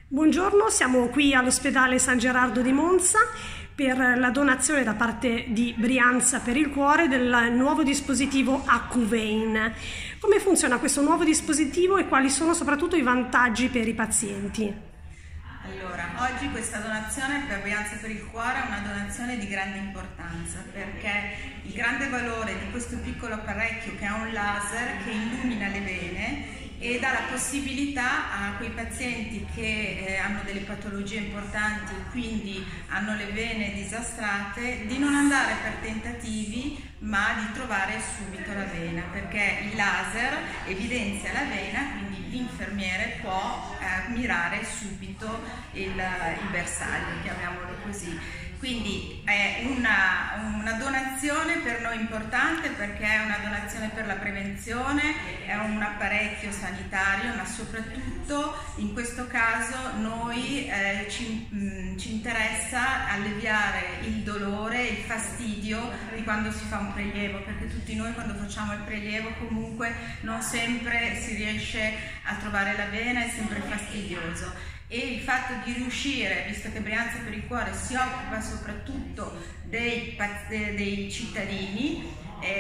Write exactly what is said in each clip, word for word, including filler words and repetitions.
Buongiorno, siamo qui all'ospedale San Gerardo di Monza per la donazione da parte di Brianza per il Cuore del nuovo dispositivo AccuVein. Come funziona questo nuovo dispositivo e quali sono soprattutto i vantaggi per i pazienti? Allora, oggi questa donazione per Brianza per il Cuore è una donazione di grande importanza, perché il grande valore di questo piccolo apparecchio, che è un laser che illumina le vene e dà la possibilità a quei pazienti che eh, hanno delle patologie importanti e quindi hanno le vene disastrate, di non andare per tentativi ma di trovare subito la vena, perché il laser evidenzia la vena, quindi l'infermiere può eh, mirare subito il, il bersaglio, chiamiamolo così. Quindi è una, una donazione per noi importante, perché è una donazione per la prevenzione, è un apparecchio sanitario, ma soprattutto in questo caso noi eh, ci, mh, ci interessa alleviare il dolore, il fastidio di quando si fa un prelievo, perché tutti noi quando facciamo il prelievo comunque non sempre si riesce a trovare la vena, è sempre fastidioso. E il fatto di riuscire, visto che Brianza per il Cuore si occupa soprattutto dei, dei cittadini,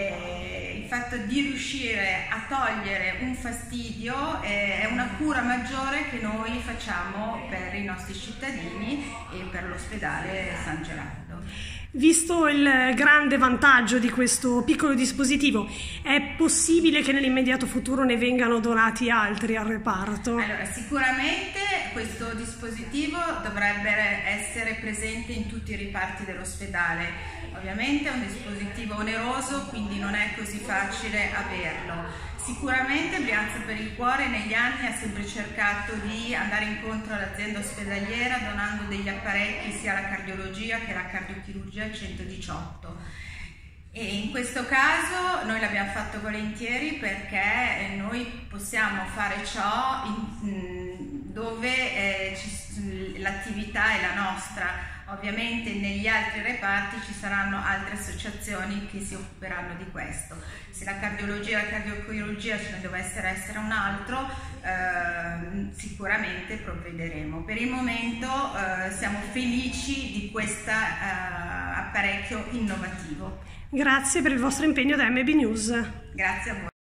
eh, il fatto di riuscire a togliere un fastidio eh, è una cura maggiore che noi facciamo per i nostri cittadini e per l'ospedale San Gerardo. Visto il grande vantaggio di questo piccolo dispositivo, è possibile che nell'immediato futuro ne vengano donati altri al reparto? Allora, sicuramente questo dispositivo dovrebbe essere presente in tutti i reparti dell'ospedale. Ovviamente è un dispositivo oneroso, quindi non è così facile averlo. Sicuramente Brianza per il Cuore negli anni ha sempre cercato di andare incontro all'azienda ospedaliera donando degli apparecchi sia alla cardiologia che alla cardiochirurgia centodiciotto. E in questo caso noi l'abbiamo fatto volentieri, perché noi possiamo fare ciò in, dove eh, l'attività è la nostra. Ovviamente negli altri reparti ci saranno altre associazioni che si occuperanno di questo. Se la cardiologia e la cardiochirurgia ce ne dovesse essere un altro, eh, sicuramente provvederemo. Per il momento eh, siamo felici di questo eh, apparecchio innovativo. Grazie per il vostro impegno da M B News. Grazie a voi.